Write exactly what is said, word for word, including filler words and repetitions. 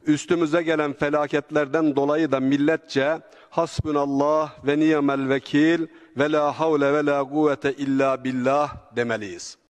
üstümüze gelen felaketlerden dolayı da milletçe hasbunallah ve ni'mel vekil ve la havle ve la kuvvete illa billah demeliyiz.